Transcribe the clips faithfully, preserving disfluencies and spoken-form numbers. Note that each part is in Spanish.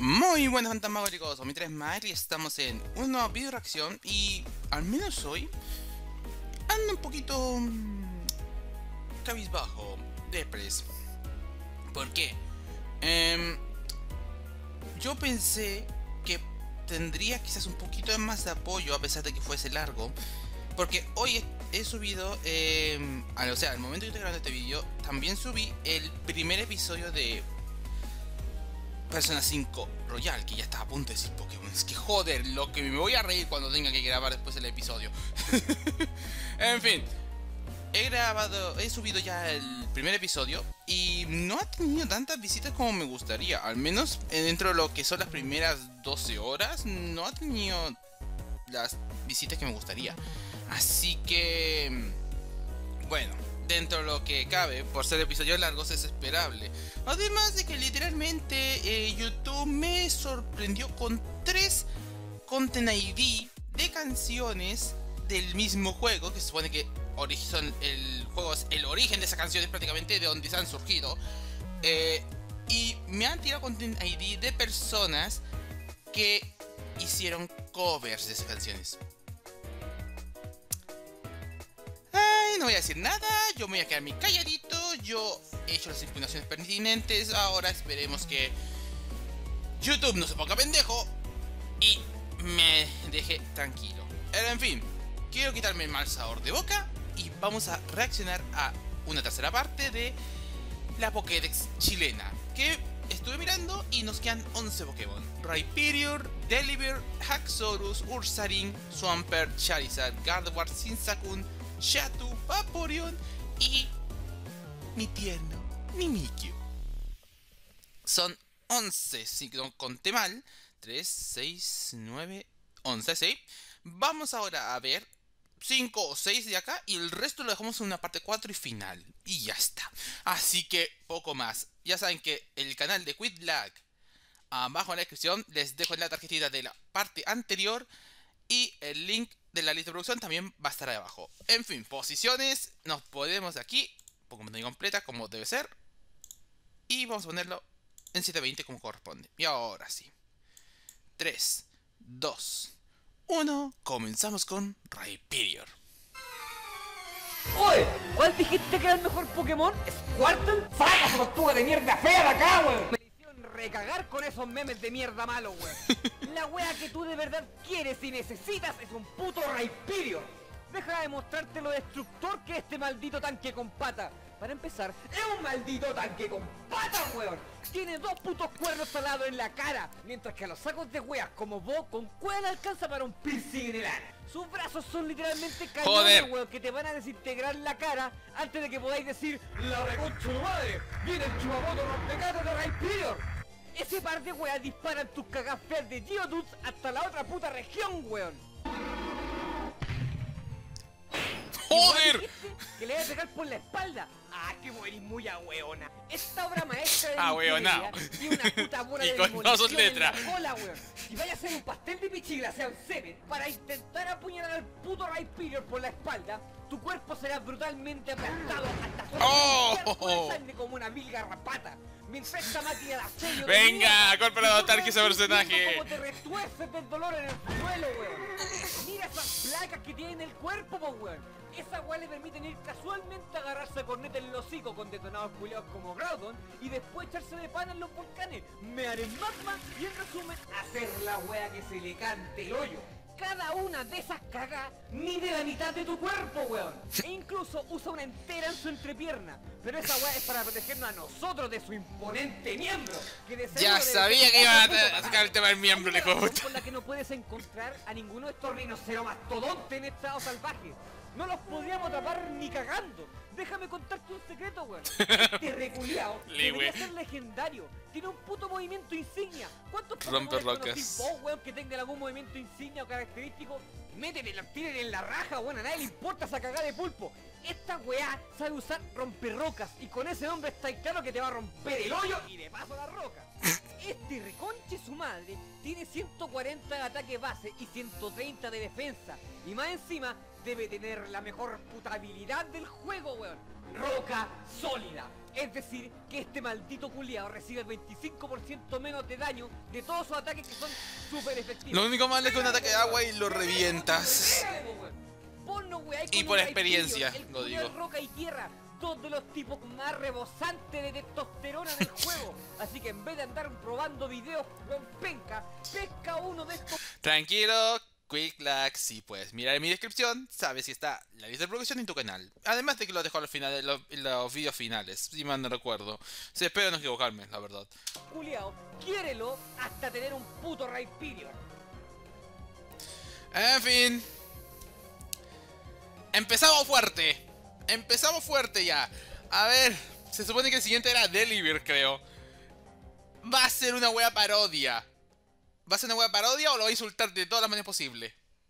Muy buenas fantasmagóricos, Omni tres Mike y estamos en una nueva video reacción y al menos hoy ando un poquito mmm, cabizbajo, depres. ¿Por qué? Eh, yo pensé que tendría quizás un poquito más de apoyo a pesar de que fuese largo, porque hoy he, he subido, eh, al, o sea, al momento que estoy grabando este video, también subí el primer episodio de Persona cinco Royal, que ya está a punto de decir Pokémon. Es que joder, lo que me voy a reír cuando tenga que grabar después el episodio. En fin, he grabado, he subido ya el primer episodio y no ha tenido tantas visitas como me gustaría. Al menos dentro de lo que son las primeras doce horas, no ha tenido las visitas que me gustaría. Así que, bueno, dentro de lo que cabe, por ser episodios largos es esperable. Además de que literalmente eh, YouTube me sorprendió con tres Content I D de canciones del mismo juego, que se supone que son el juego es el origen de esas canciones, prácticamente de donde se han surgido. Eh, y me han tirado Content I D de personas que hicieron covers de esas canciones. No voy a decir nada, yo me voy a quedar mi calladito. Yo he hecho las impugnaciones pertinentes. Ahora esperemos que YouTube no se ponga pendejo y me deje tranquilo. Pero en fin, quiero quitarme el mal sabor de boca y vamos a reaccionar a una tercera parte de la Pokédex chilena, que estuve mirando y nos quedan once Pokémon: Rhyperior, Delibird, Haxorus, Ursaring, Swampert, Charizard, Gardevoir, Sinsaku, Xatu, Vaporeon y mi tierno Mimikyu. Son once, si no conté mal. tres, seis, nueve, once, ¿sí? Vamos ahora a ver cinco o seis de acá y el resto lo dejamos en una parte cuatro y final. Y ya está. Así que poco más. Ya saben que el canal de Quitlag, abajo en la descripción les dejo la tarjetita de la parte anterior y el link de la lista de producción también va a estar ahí abajo. En fin, posiciones, nos ponemos de aquí, Pokémon completa como debe ser, y vamos a ponerlo en setecientos veinte como corresponde. Y ahora sí, tres, dos, uno, comenzamos con Rhyperior. ¡Oye! ¿Cuál dijiste que era el mejor Pokémon? ¿Squirtle? ¡Saca esa tortuga de mierda fea de acá, weón! Me hicieron recagar con esos memes de mierda malo, weón. La wea que tú de verdad quieres y necesitas es un puto Rhyperior. Deja de mostrarte lo destructor que es este maldito tanque con pata. Para empezar, es un maldito tanque con pata, weón. Tiene dos putos cuernos salados en la cara, mientras que a los sacos de weas como vos con cueva le alcanza para un piercing en el ano. Sus brazos son literalmente cañones, weón, que te van a desintegrar la cara antes de que podáis decir ¡la reconcha de madre! ¡Viene el chupamoto rompecatas de Rhyperior! Ese par de weas disparan tus cagas feas de Geodudes hasta la otra puta región, weón. ¡Joder! Que le voy a pegar por la espalda. Ah, que eres muy ahueona. Esta obra maestra de ahueonao y una puta bola y de con dos letras. Hola, weón. Si vaya a hacer un pastel de pichigla, sea un semen, para intentar apuñalar al puto Rhyperior por la espalda, tu cuerpo será brutalmente aplastado hasta solo oh. sangre como una vil garrapata. Mientras esta máquina da sello. Venga, golpe para dotar que ese personaje. Como te retuerces del dolor en el suelo, weón. Mira esas placas que tiene en el cuerpo, po, weón. Esa weá le permiten ir casualmente a agarrarse a corneta en el hocico con detonados culiados como Groudon y después echarse de pana en los volcanes, mear en magma y en resumen hacer la weá que se le cante el hoyo. Cada una de esas cagas mide la mitad de tu cuerpo, weón. E incluso usa una entera en su entrepierna. Pero esa weá es para protegernos a nosotros de su imponente miembro. Que de ya sabía que iba a sacar el tema del miembro, le juego. Con la que no puedes encontrar a ninguno de estos rinoceромastodontes en estado salvaje. No los podríamos atrapar ni cagando. Déjame contarte un secreto, weón. Este reculeado debería ser legendario. Tiene un puto movimiento insignia. ¿Cuántos Pokémon conocís vos, weón, que tengan algún movimiento insignia o característico? Métele, tiren en la raja, weón. A nadie le importa esa cagada de pulpo. Esta weá sabe usar romperrocas y con ese nombre está claro que te va a romper el hoyo y de paso la roca. Este reconche su madre, tiene ciento cuarenta de ataque base y ciento treinta de defensa. Y más encima, debe tener la mejor putabilidad del juego, weón. Roca sólida. Es decir, que este maldito culiao recibe el veinticinco por ciento menos de daño de todos sus ataques que son súper efectivos. Lo único malo es que un ataque de agua y lo revientas. Y por experiencia, lo digo. Roca y tierra, dos de los tipos más rebosantes de testosterona del juego. Así que en vez de andar probando videos con penca, pesca uno de estos. Tranquilo, Quick Lag, si puedes mirar en mi descripción, sabes si está la lista de producción en tu canal. Además de que lo dejo al final, en los, en los videos finales, si mal no recuerdo. Sí, espero no equivocarme, la verdad. Culeado, quiérelo hasta tener un puto raid period. En fin. Empezamos fuerte. Empezamos fuerte ya. A ver, se supone que el siguiente era Deliver, creo. Va a ser una wea parodia. ¿Va a ser una wea parodia o lo va a insultar de todas las maneras posibles?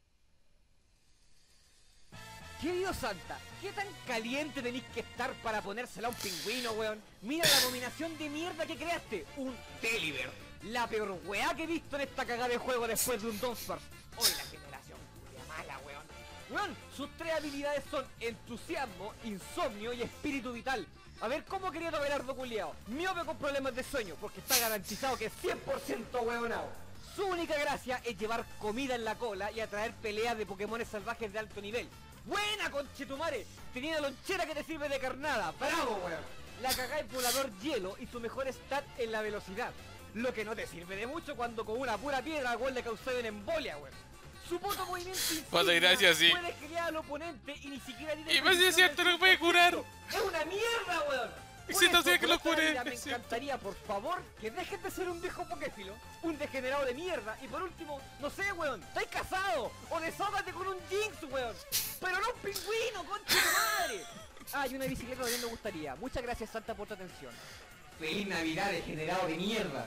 Querido Santa, ¿qué tan caliente tenéis que estar para ponérsela a un pingüino, weón? Mira la abominación de mierda que creaste, un Deliver. La peor weá que he visto en esta cagada de juego después de un Donsword. Hoy la generación culia mala, weón. Weón, sus tres habilidades son entusiasmo, insomnio y espíritu vital. A ver, ¿cómo quería Belardo culiao? Miope con problemas de sueño, porque está garantizado que es cien por ciento weonado. Su única gracia es llevar comida en la cola y atraer peleas de Pokémones salvajes de alto nivel. ¡Buena, conchetumare! Tenía la lonchera que te sirve de carnada. ¡Bravo, weón! La cagá es volador hielo y su mejor stat es la velocidad. Lo que no te sirve de mucho cuando con una pura piedra a weón le causó una embolia, weón. Su puto movimiento insignia gracias, sí. puede criar al oponente y ni siquiera tiene... Y más si es cierto, no puede curar. ¡Es una mierda, weón! Si no sé que lo cure. Me encantaría, por favor, que dejes de ser un viejo pokéfilo, un degenerado de mierda. Y por último, no sé, weón, estáis casado o desahógate con un Jinx, weón. Pero no un pingüino, concha de madre. Ah, y una bicicleta también me gustaría. Muchas gracias, Santa, por tu atención. Feliz Navidad, degenerado de mierda.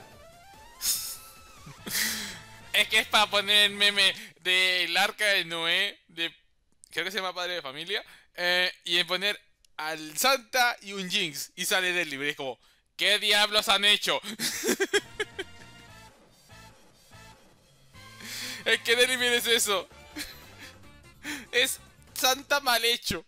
Es que es para poner el meme del arca de Noé, de creo que se llama Padre de Familia, eh, y en poner al Santa y un Jinx, y sale del libro, y es como, ¿qué diablos han hecho? Es que Deliver es eso. Es Santa mal hecho.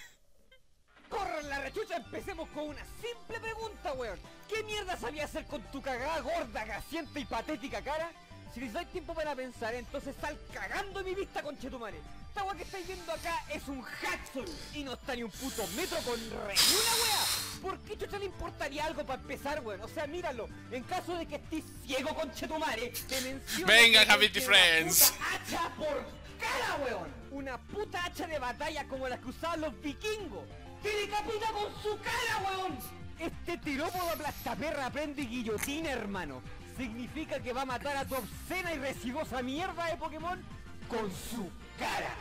¡Corran la rechucha! Empecemos con una simple pregunta, weón. ¿Qué mierda sabía hacer con tu cagada gorda, grasienta y patética cara? Si les doy tiempo para pensar, entonces sal cagando mi vista, conchetumare. Esta weá que estáis viendo acá es un Haxorus y no está ni un puto metro con re ni una weá. ¿Por qué chucha le importaría algo para empezar, weón? O sea, míralo. En caso de que estés ciego, conchetumare, te menciono... Venga, que Happy Friends. Una puta hacha por cara, weón. Una puta hacha de batalla como las que usaban los vikingos. ¡Te decapita con su cara, weón! Este tirópodo aplastaperra aprende guillotina, hermano. Significa que va a matar a tu obscena y residuosa mierda de Pokémon con su cara.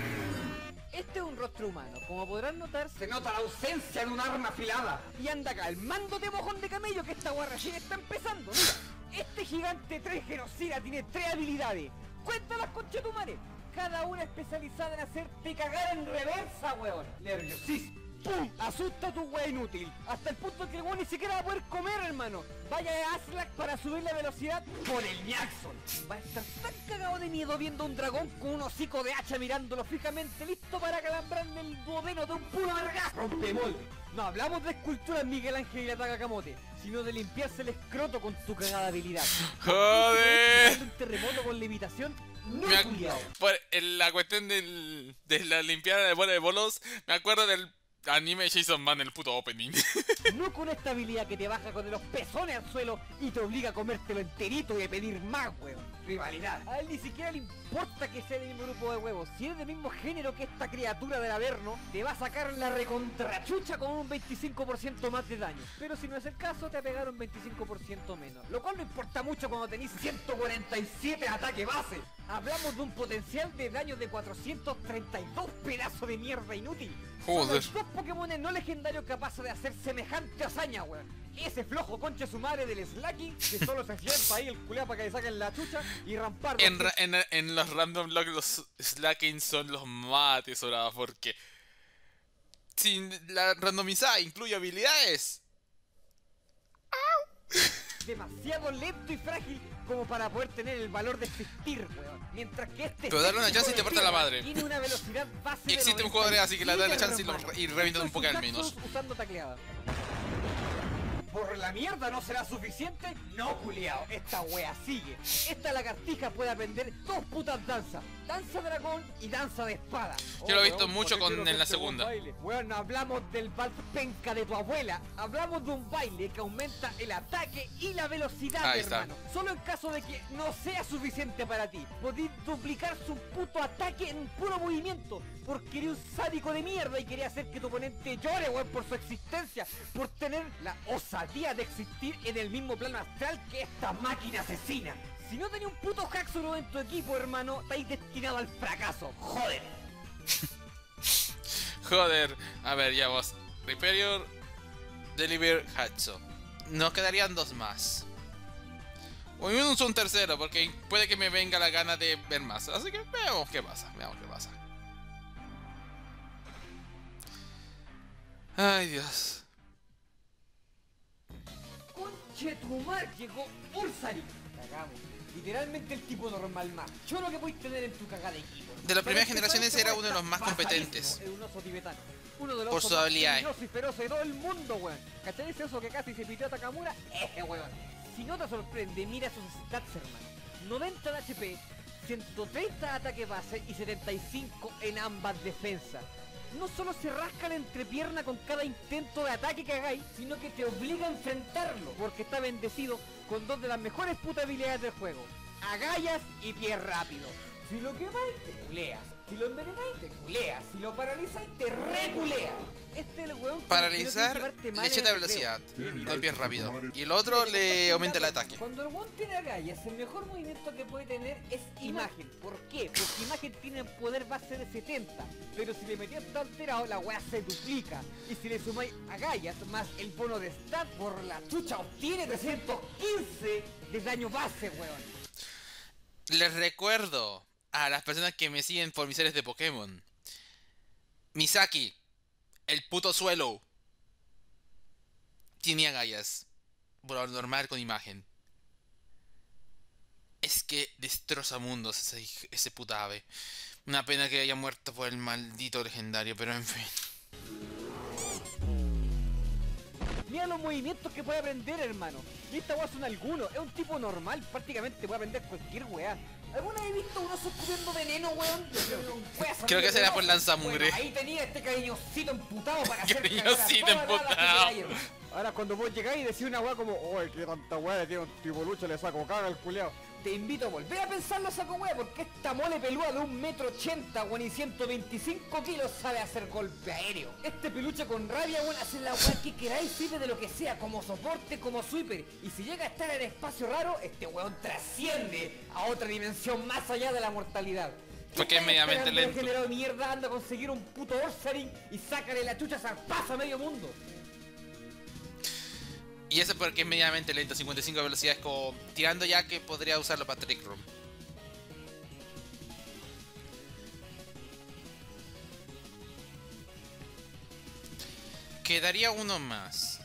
Este es un rostro humano. Como podrán notar, se nota la ausencia de un arma afilada. Y anda calmándote, mojón de camello, que esta guarra recién está empezando. Mira, este gigante tres genocida tiene tres habilidades. Cuéntalas, conchetumare. Cada una especializada en hacerte cagar en reversa, weón. Nerviosísimo. ¡Pum! Asusta a tu wea inútil. Hasta el punto que el weón ni siquiera va a poder comer, hermano. Vaya de Aslak para subir la velocidad por el Jackson. Va a estar tan cagado de miedo viendo un dragón con un hocico de hacha mirándolo fijamente, listo para calambrarle el duodeno de un puro vergazo. Rompemolde. No hablamos de esculturas Miguel Ángel y la Taca Camote, sino de limpiarse el escroto con tu cagada habilidad. ¡Joder! Un terremoto con levitación. No, Me ac- por en la cuestión del, de la limpiada de bola de bolos, me acuerdo del anime de Jason Man, el puto opening. No con esta habilidad que te baja con los pezones al suelo y te obliga a comértelo enterito y a pedir más, weón. Rivalidad. A él ni siquiera le importa que sea del mismo grupo de huevos. Si es del mismo género que esta criatura del Averno, te va a sacar la recontrachucha con un veinticinco por ciento más de daño. Pero si no es el caso, te pegaron veinticinco por ciento menos. Lo cual no importa mucho cuando tenéis ciento cuarenta y siete ataque base. Hablamos de un potencial de daño de cuatrocientos treinta y dos pedazos de mierda inútil. Joder. Son los dos Pokémon no legendarios capaces de hacer semejante hazaña, weón. Ese flojo concha su madre del Slacky, que solo se sienta ahí el culea para que le saquen la chucha, y Rampardo. En, ra en, en los random logs los Slackings son los más atesorados porque sin la randomizada incluye habilidades. Demasiado lento y frágil como para poder tener el valor de existir, weón. Mientras que este... Pero darle una chance y te parte la madre. Tiene una velocidad base Y existe de un jugador así que le da la chance y, lo, hermano. y revienta un poco al menos. Usando tacleada. ¿Por la mierda no será suficiente? No, culiao, esta wea sigue. Esta lagartija puede aprender dos putas danzas. Danza dragón y danza de espada. Yo lo he visto mucho con, en la segunda. Bueno, hablamos del vals penca de tu abuela. Hablamos de un baile que aumenta el ataque y la velocidad, Ahí está. hermano. Solo en caso de que no sea suficiente para ti. Podéis duplicar su puto ataque en puro movimiento. Porque eres un sádico de mierda y quería hacer que tu oponente llore, weón, por su existencia. Por tener la osadía de existir en el mismo plano astral que esta máquina asesina. Si no tenés un puto Haxorus en tu equipo, hermano, estáis destinado al fracaso. Joder. Joder. A ver, ya vos. Reperior, Deliver, Hatso. Nos quedarían dos más. O menos un tercero, porque puede que me venga la gana de ver más. Así que veamos qué pasa. Veamos qué pasa. Ay, Dios. Conchetumar, llegó Ursari. Cagamos. Literalmente el tipo normal más choro que podéis tener en tu cagada de equipo. De las primeras generaciones era uno de los más competentes. Es un oso tibetano. Uno de los por osos su más habilidad. peligrosos y feroces de todo el mundo, weón. ¿Cachai ese oso que casi se pitió a Takamura? Ese weón. Si no te sorprende, mira sus stats, hermano. noventa de H P, ciento treinta de ataque base y setenta y cinco en ambas defensas. No solo se rasca la entrepierna con cada intento de ataque que hagáis, sino que te obliga a enfrentarlo, porque está bendecido con dos de las mejores putas habilidades del juego: agallas y pie rápido. Si lo quemáis, te culeas. Si lo envenenáis, te culeas. Si lo paralizáis, te reculeas. Este es el weón que Paralizar, no tiene que llevarte mal le echa en de el velocidad, recreo. golpe rápido. Y el otro le aumenta el ataque. Cuando el weón tiene agallas, el mejor movimiento que puede tener es imagen. ¿Por qué? Porque imagen tiene poder base de setenta. Pero si le metías tan alterado, la weá se duplica. Y si le sumáis agallas más el bono de stat, por la chucha obtiene trescientos quince de daño base, weón. Les recuerdo a las personas que me siguen por mis series de Pokémon. Misaki, el puto suelo, tiene agallas. Por lo normal con imagen. Es que destroza mundos ese, ese puta ave. Una pena que haya muerto por el maldito legendario, pero en fin. Mira los movimientos que puede aprender, hermano. Y esta weá son algunos. Es un tipo normal, prácticamente puede aprender cualquier weá. ¿Alguna vez he visto un oso escupiendo veneno, weón? Creo que será por lanzamugre. Bueno, ahí tenía este cariñosito emputado para hacer Cariñosito cagar a todas las emputado. que queráis. Ahora cuando vos llegáis y decís una weá como, oye, qué tanta weá le tiene un tipo lucha, le saco caga al culeado. Te invito a volver a pensarlo, saco weá, porque esta mole pelúa de un metro ochenta, weón, y ciento veinticinco kilos sabe hacer golpe aéreo. Este peluche con rabia, weón, hace la weá que queráis, sirve de lo que sea, como soporte, como sweeper. Y si llega a estar en espacio raro, este weón trasciende a otra dimensión más allá de la mortalidad. Porque es mediamente lento. El generado de mierda anda a conseguir un puto Ursaring y sácale la chucha zarpaza a medio mundo. Y eso porque es medianamente lento, cincuenta y cinco de velocidad, es como tirando ya que podría usarlo para Trick Room. Quedaría uno más.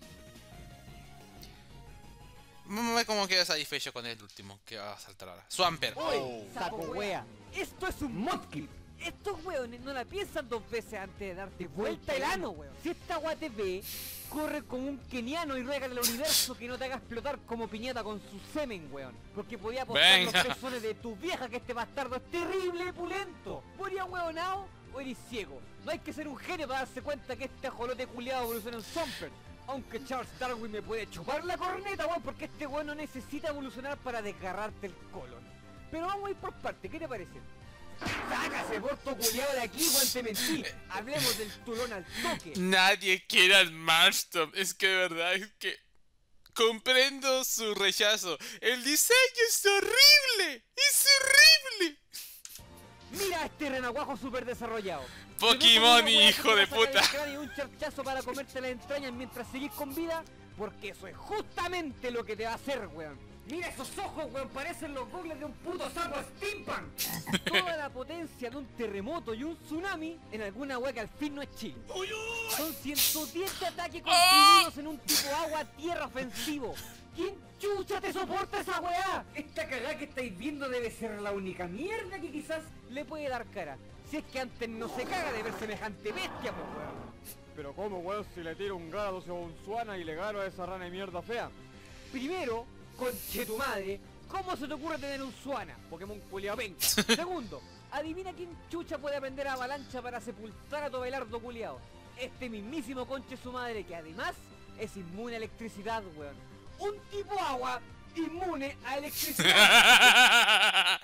Vamos a ver cómo queda satisfecho con el último que va a saltar ahora. Swamper. Oh, saco wea. Esto es un modclip. Estos weones no la piensan dos veces antes de darte vuelta el ano, weón. Si esta wea te ve, corre como un keniano y ruega al universo que no te haga explotar como piñata con su semen, weón. Porque podía apostar los pezones de tu vieja que este bastardo es terrible y pulento. ¿Moría weonao o eres ciego? No hay que ser un genio para darse cuenta que este ajolote culiado evoluciona en Swampert. Aunque Charles Darwin me puede chupar la corneta, weón, porque este weón no necesita evolucionar para desgarrarte el colon. Pero vamos a ir por parte, ¿qué te parece? ¡Sácase, porto culiado de aquí, weón, te mentí! Hablemos del tulón al toque. Nadie quiere al Marston. Es que de verdad es que comprendo su rechazo. El diseño es horrible. Es horrible. Mira este renaguajo súper desarrollado. Pokémon, hijo de puta. Y un charchazo para comerte las entrañas mientras seguís con vida, porque eso es justamente lo que te va a hacer, weón. Mira esos ojos, weón, parecen los goggles de un puto sapo steampunk. Toda la potencia de un terremoto y un tsunami en alguna weá que al fin no es Chile. Son ciento diez de ataque comprimidos en un tipo agua-tierra ofensivo. ¿Quién chucha te soporta esa weá? Esta cagada que estáis viendo debe ser la única mierda que quizás le puede dar cara. Si es que antes no se caga de ver semejante bestia, pues weón. Pero cómo, weón, si le tiro un grado a un Suana y le gano a esa rana de mierda fea. Primero, conche tu madre, ¿cómo se te ocurre tener un Suana? Pokémon culiao penca. Segundo, adivina quién chucha puede aprender a avalancha para sepultar a tu Belardo culiao. Este mismísimo conche su madre que además es inmune a electricidad, weón. Un tipo agua inmune a electricidad.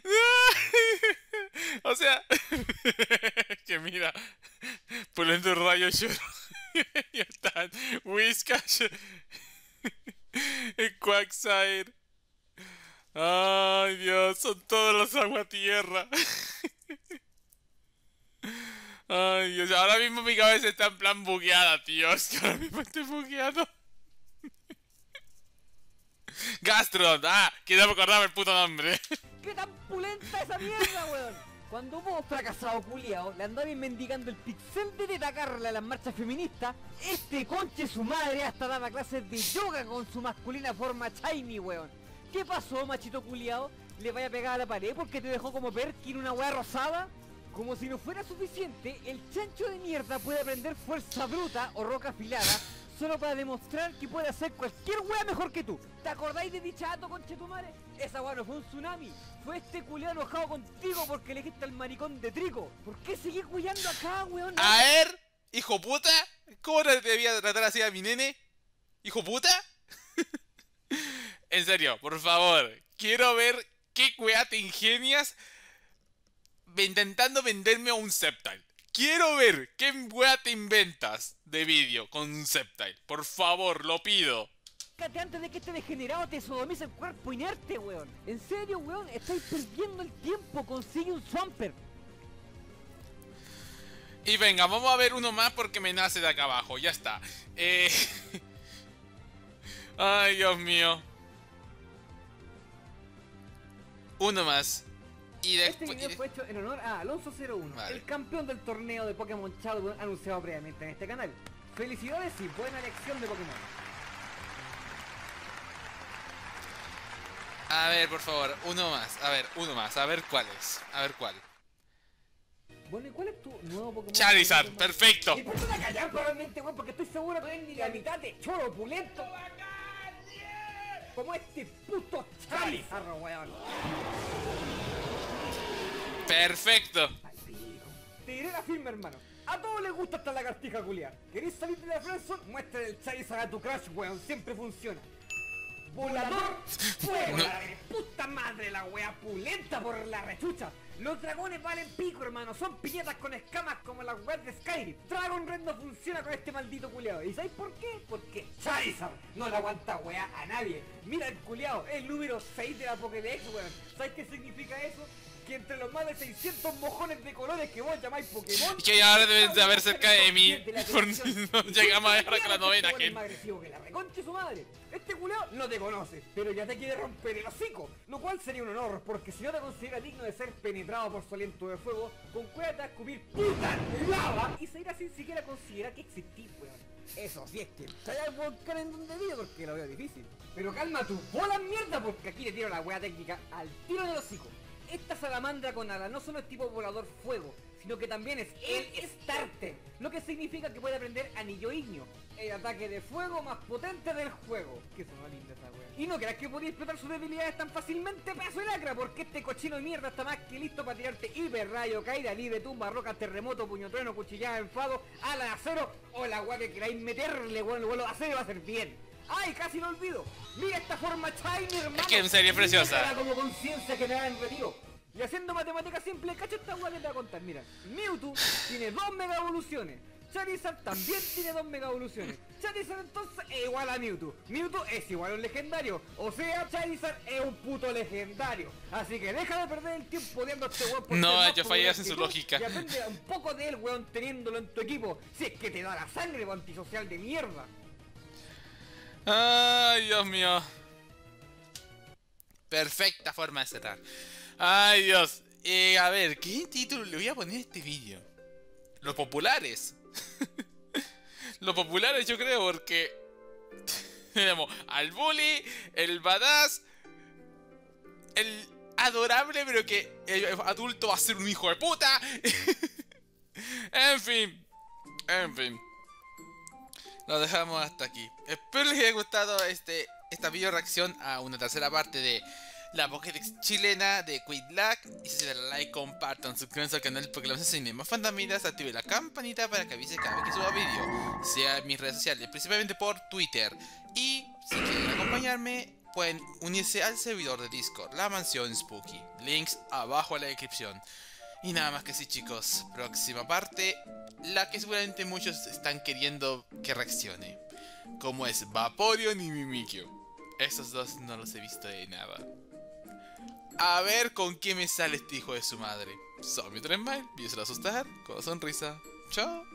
O sea, que mira, poniendo rayo lloro. Ya están, Whiscash, el Quagsire. Ay Dios, son todos los agua tierra. Ay Dios, ahora mismo mi cabeza está en plan bugueada, tío. Es que ahora mismo estoy bugueado. Gastrodon, ah, que no me acordaba el puto nombre. ¿Qué tan pulenta esa mierda, weón? Cuando vos, fracasado culiao, le andabais mendigando el pixel de atacarle a las marchas feministas, este conche su madre hasta daba clases de yoga con su masculina forma shiny, weón. ¿Qué pasó, machito culiao? ¿Le vaya a pegar a la pared porque te dejó como Perkin una weá rosada? Como si no fuera suficiente, el chancho de mierda puede aprender fuerza bruta o roca afilada solo para demostrar que puede hacer cualquier wea mejor que tú. ¿Te acordáis de dichato, conchetumare? Esa wea no fue un tsunami, fue este culiao enojado contigo porque elegiste al maricón de Trico. ¿Por qué seguís culiando acá, weón? A ver, hijo puta, ¿cómo te debía tratar así a mi nene? ¿Hijo puta? En serio, por favor, quiero ver qué wea te ingenias intentando venderme a un Sceptile. Quiero ver qué wea te inventas de vídeo con un Sceptile. Por favor, lo pido. Cállate antes de que este degenerado te sodomice el cuerpo inerte, weón. En serio, weón, estáis perdiendo el tiempo. Consigue un Swampert. Y venga, vamos a ver uno más porque me nace de acá abajo. Ya está. Eh... Ay, Dios mío. Uno más. Y Este después... video fue hecho en honor a Alonso cero uno, Vale. el campeón del torneo de Pokémon Shadowbun anunciado previamente en este canal. Felicidades y buena elección de Pokémon. A ver, por favor, uno más. A ver, uno más. A ver cuál es. A ver cuál. Bueno, ¿y cuál es tu nuevo Pokémon? Charizard, perfecto. Y ponte a callar probablemente, weón, porque estoy seguro que no hay ni la mitad de choro opulento como este puto Charizard, weón. Perfecto. Te diré la firme, hermano. A todos les gusta esta lagartija culiar. ¿Queréis salir de la friendzone? Muestra el Charizard a tu crush, weón. Siempre funciona. Volador, fuego, No. la de puta madre, la wea pulenta por la rechucha. Los dragones valen pico, hermano. Son piñetas con escamas como las weas de Skyrim. Dragon Red no funciona con este maldito culiao. ¿Y sabéis por qué? Porque Charizard no le aguanta wea a nadie. Mira el culiao, el número seis de la Pokédex, weón. ¿Sabéis qué significa eso? Que entre los más de seiscientos mojones de colores que vos llamáis Pokémon, Y que ahora deben de haber cerca de mí. de la Por si no llegamos a dejar con la novena, gente. Es gente. más agresivo que la reconche su madre. Este culeado no te conoce, pero ya te quiere romper el hocico. Lo cual sería un honor, porque si no te considera digno de ser penetrado por su aliento de fuego, con cueva te va a escupir puta lava y se irá sin siquiera considerar que existís, weón. Eso sí es que te hay volcán en donde vive porque lo veo difícil. Pero calma tu bola mierda, porque aquí le tiro la wea técnica al tiro del hocico. Esta salamandra con ala no solo es tipo volador fuego, sino que también es el starter, lo que significa que puede aprender anillo ignio, el ataque de fuego más potente del juego. Que sonó linda esa wea. Y no creas que podía explotar sus debilidades tan fácilmente, pedazo de lacra, porque este cochino de mierda está más que listo para tirarte hiper, rayo, caída, libre, tumba, roca, terremoto, puño trueno, cuchillada, enfado, ala de acero o la wea que queráis meterle, weón, el vuelo de acero va a ser bien. ¡Ay, casi lo olvido! ¡Mira esta forma shiny, hermano! Es que en serio es preciosa. Mírala como conciencia generada en retiro. Y haciendo matemáticas simples, cacha esta hueá que te voy a contar. Mira, Mewtwo tiene dos mega evoluciones. Charizard también tiene dos mega evoluciones. Charizard entonces es igual a Mewtwo. Mewtwo es igual a un legendario. O sea, Charizard es un puto legendario. Así que deja de perder el tiempo odiando a este weón por No, ser más ellos poderoso fallas en que su tú, lógica. Y aprende un poco de él, weón, teniéndolo en tu equipo. Si es que te da la sangre, weón, antisocial de mierda. Ay, Dios mío. Perfecta forma de cerrar. Ay, Dios. Eh, a ver, ¿qué título le voy a poner a este vídeo? Los populares. Los populares, yo creo, porque... Tenemos al bully, el badass, el adorable, pero que el adulto va a ser un hijo de puta. En fin, en fin. Lo dejamos hasta aquí. Espero les haya gustado este, esta video reacción a una tercera parte de la Pokédex chilena de Quid Lag. Y si se dan like, compartan, suscríbanse al canal porque los enseñé más fantamitas. Activen la campanita para que avise cada vez que suba vídeo. Sea en mis redes sociales, principalmente por Twitter. Y si quieren acompañarme, pueden unirse al servidor de Discord, la mansión Spooky. Links abajo en la descripción. Y nada más que sí, chicos. Próxima parte, la que seguramente muchos están queriendo que reaccione, como es Vaporeon y Mimikyu. Esos dos no los he visto de nada. A ver con qué me sale este hijo de su madre. Soy mi Tren Mile, y se lo asustar con sonrisa. Chao.